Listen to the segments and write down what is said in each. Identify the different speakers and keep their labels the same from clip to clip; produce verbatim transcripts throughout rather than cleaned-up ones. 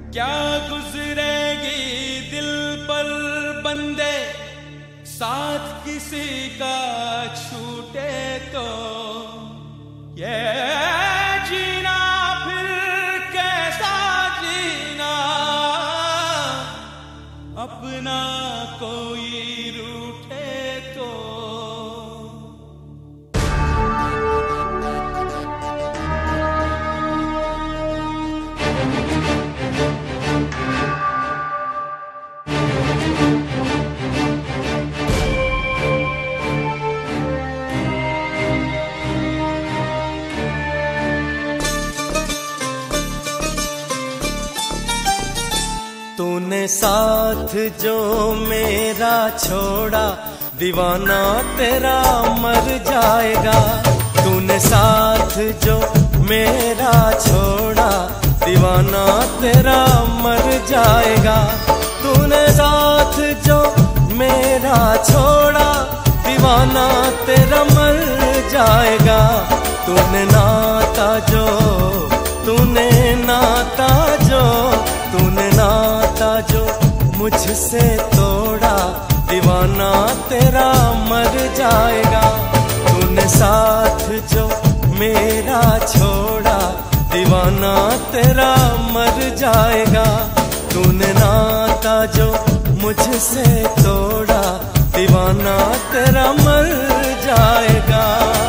Speaker 1: क्या गुजरेगी दिल पर बंदे, साथ किसी का छूटे तो ये जीना फिर कैसा जीना, अपना कोई रूठे तो।
Speaker 2: तूने साथ जो मेरा छोड़ा, दीवाना तेरा मर जाएगा। तूने साथ जो मेरा छोड़ा, दीवाना तेरा मर जाएगा। तूने साथ जो मेरा छोड़ा, दीवाना तेरा मर जाएगा। तूने नाता जो तूने नाता जो तूने नाता जो मुझसे तोड़ा, दीवाना तेरा मर जाएगा। तूने साथ जो मेरा छोड़ा, दीवाना तेरा मर जाएगा। तूने नाता जो मुझसे तोड़ा, दीवाना तेरा मर जाएगा।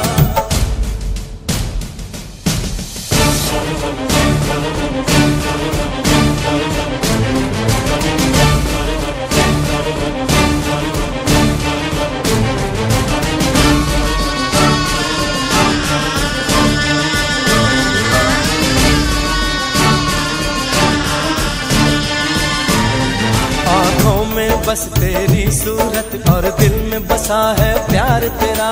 Speaker 2: आँखों में बस तेरी सूरत और दिल में बसा है प्यार तेरा।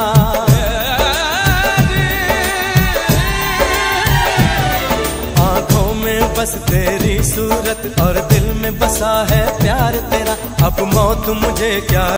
Speaker 2: आँखों में बस तेरी सूरत और दिल में बसा है प्यार तेरा। अब मौत मुझे क्या